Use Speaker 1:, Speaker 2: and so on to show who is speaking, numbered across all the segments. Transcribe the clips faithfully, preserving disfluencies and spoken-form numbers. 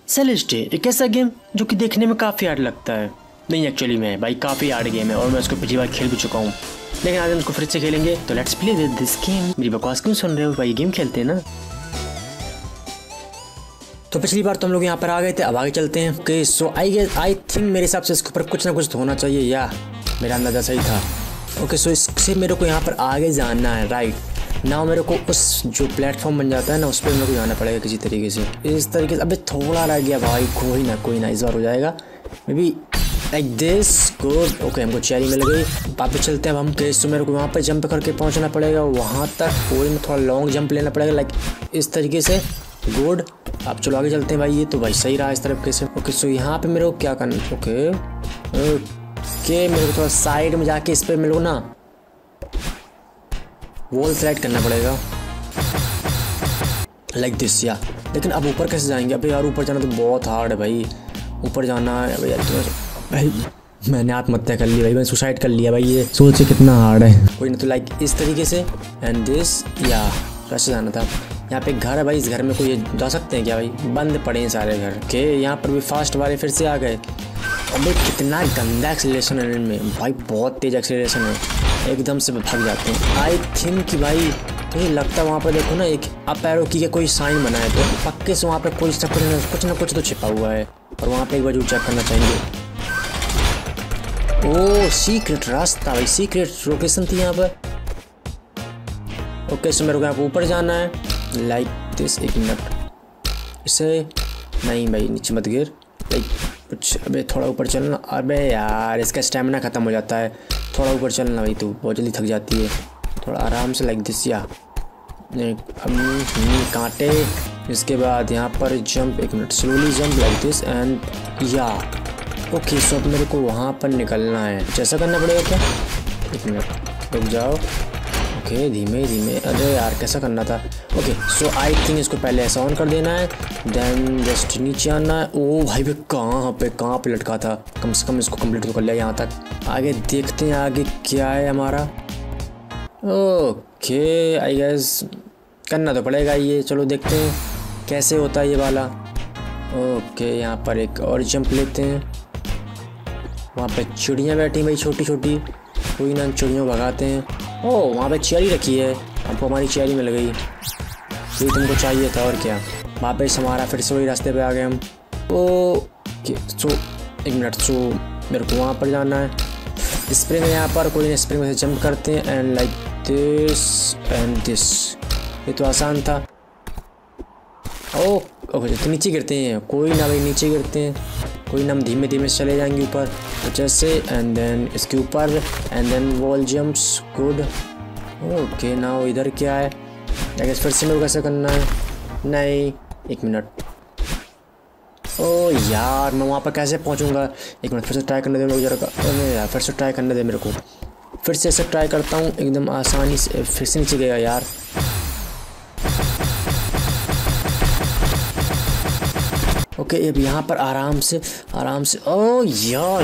Speaker 1: Celeste एक ऐसा game जो कि देखने में काफ़ी हार्ड लगता है। नहीं एक्चुअली मैं भाई काफ़ी हार्ड गेम है और मैं उसको पिछली बार खेल भी चुका हूँ, लेकिन आज हम उसको फिर से खेलेंगे। तो let's play with this game. मेरी बकवास क्यों सुन रहे हो भाई, गेम खेलते हैं ना। तो पिछली बार तो हम लोग यहाँ पर आ गए थे, अब आगे चलते हैं। Okay so I guess I think मेरे हिसाब से इसके ऊपर कुछ ना कुछ तो होना चाहिए, या मेरा अंदाजा सही था। ओके सो इससे मेरे को यहाँ पर आगे जाना है, राइट ना। मेरे को उस जो प्लेटफॉर्म बन जाता है ना, उस पर मेरे को जाना पड़ेगा किसी तरीके से, इस तरीके से। अबे थोड़ा रह गया भाई, कोई ना कोई ना, इस बार हो जाएगा maybe like this. Good. Okay हमको चेरी मिल गई, वापस चलते हैं अब हम। केस तो मेरे को वहाँ पर जंप करके पहुँचना पड़ेगा वहाँ तक, कोई में थोड़ा लॉन्ग जंप लेना पड़ेगा लाइक इस तरीके से। गुड। अब चलो आगे चलते हैं भाई, ये तो भाई सही रहा इस तरफ कैसे। ओके सो यहाँ पे मेरे को क्या करना, ओके ओके मेरे को थोड़ा साइड में जाके इस पर मेरे को ना वॉल स्लाइड करना पड़ेगा लाइक दिस या। लेकिन अब ऊपर कैसे जाएंगे? अबे यार ऊपर जाना तो बहुत हार्ड है भाई, ऊपर जाना है भाई यार। भाई मैंने आत्महत्या कर ली भाई, मैंने सुसाइड कर लिया भाई, ये सोचे कितना हार्ड है। कोई ना तो लाइक इस तरीके से एंड दिस या कैसे जाना था। यहाँ पे एक घर है भाई, इस घर में कोई जा सकते हैं क्या भाई? बंद पड़े हैं सारे घर के। यहाँ पर भी फास्ट वाले फिर से आ गए। अबे कितना गंदा एक्सेलरेशन है इनमें भाई, बहुत तेज एक्सेलरेशन है, एकदम से भाग जाते हैं। आई थिंक कि भाई मुझे लगता है वहाँ पर देखो ना एक अप एरो की का कोई साइन बना है, तो पक्के से वहाँ पर कोई कुछ ना कुछ ना कुछ तो छिपा हुआ है, और वहाँ पे एक बार चेक करना चाहेंगे। ओह सीक्रेट रास्ता भाई, सीक्रेट लोकेशन थी यहाँ पर। ओके सो मेरे को यहाँ पर ऊपर जाना है लाइक दिस। एक मिनट, इसे नहीं भाई नीचे मत गिर लाइक कुछ। अबे थोड़ा ऊपर चलना। अबे यार इसका स्टेमिना ख़त्म हो जाता है, थोड़ा ऊपर चलना भाई, तू बहुत जल्दी थक जाती है। थोड़ा आराम से लाइक दिस या कांटे। इसके बाद यहाँ पर जंप, एक minute slowly jump like this and yeah. Okay so अब मेरे को वहाँ पर निकलना है, जैसा करना पड़ेगा क्या? एक मिनट रुक जाओ। ओके धीमे धीमे। अरे यार कैसा करना था? ओके सो आई थिंक इसको पहले ऐसा ऑन कर देना है, देन जस्ट नीचे आना है। ओ भाई भाई कहाँ पे कहाँ पे लटका था, कम से कम इसको कंप्लीट तो कर लिया यहाँ तक। आगे देखते हैं आगे क्या है हमारा। ओके आई गेस करना तो पड़ेगा ये, चलो देखते हैं कैसे होता है ये वाला। ओके यहाँ पर एक और जंप लेते हैं। वहाँ पे चिड़ियाँ बैठी भाई छोटी छोटी, कोई ना चिड़ियों भगाते हैं। ओह वहाँ पे चेरी रखी है, हमको हमारी चेरी मिल गई, ये तुमको चाहिए था और क्या। वापस हमारा फिर से वही रास्ते पे आ गए हम। ओके सो एक मिनट, सो मेरे को वहाँ पर जाना है। स्प्रिंग है यहाँ पर, कोई ना स्प्रिंग में से जंप करते हैं and like this and this. ये तो आसान था। ओह ओके तो नीचे गिरते हैं, कोई ना भाई नीचे गिरते हैं, कोई ना हम धीमे धीमे से चले जाएंगे ऊपर जैसे, एंड देन इसके ऊपर and then wall jumps. Good. Okay ना इधर क्या है? आई गेस फिर से मेरे को कैसे करना है? नहीं एक मिनट। ओ यार मैं वहाँ पर कैसे पहुँचूँगा? एक मिनट फिर से ट्राई करने दे मेरे को जरा का। नहीं यार फिर से ट्राई करने दे मेरे को, फिर से ऐसे ट्राई करता हूँ एकदम आसानी से। फिर से नीचे गया यार। ओके अब यहाँ पर आराम से आराम से। ओ यार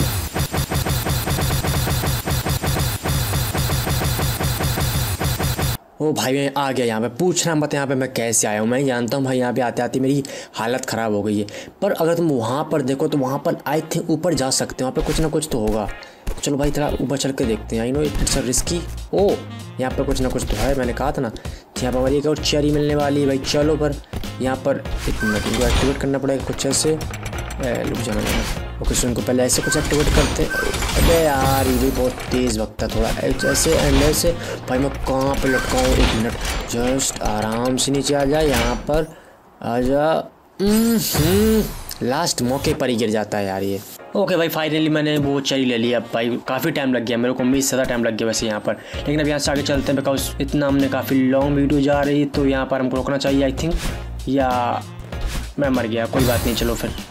Speaker 1: ओ भाई मैं आ गया यहाँ पे। पूछना मत यहाँ पे मैं कैसे आया हूँ, मैं जानता हूँ भाई यहाँ पे आते आते मेरी हालत ख़राब हो गई है। पर अगर तुम वहाँ पर देखो तो वहाँ पर आई थिंक ऊपर जा सकते हो, वहाँ पे कुछ ना कुछ तो होगा। चलो भाई थोड़ा ऊपर चल के देखते हैं। I know it's a risky. ओ यहाँ पर कुछ ना कुछ तो है, मैंने कहा था ना। यहाँ पर हमारी एक और चेरी मिलने वाली है भाई। चलो पर यहाँ पर एक मिनट इनको एक्टिवेट करना पड़ेगा कुछ ऐसे। लुक जाना जाना। ओके सो इनको पहले ऐसे कुछ एक्टिवेट करते हैं। अबे यार ये भी बहुत तेज़ वक्त है, थोड़ा ऐसे एंड ऐसे। भाई मैं कहाँ पे लटकाऊँ? एक मिनट जस्ट आराम से नीचे आ जाए, यहाँ पर आ जा। लास्ट मौके पर ही गिर जाता है यार ये। ओके भाई फाइनली मैंने वो चेरी ले लिया। अब भाई काफ़ी टाइम लग गया, मेरे को उम्मीद से ज़्यादा टाइम लग गया वैसे यहाँ पर, लेकिन अब यहाँ से आगे चलते हैं बिकॉज इतना हमने काफ़ी लॉन्ग वीडियो जा रही, तो यहाँ पर हमको रोकना चाहिए आई थिंक, या मैं मर गया। कोई बात नहीं, चलो फिर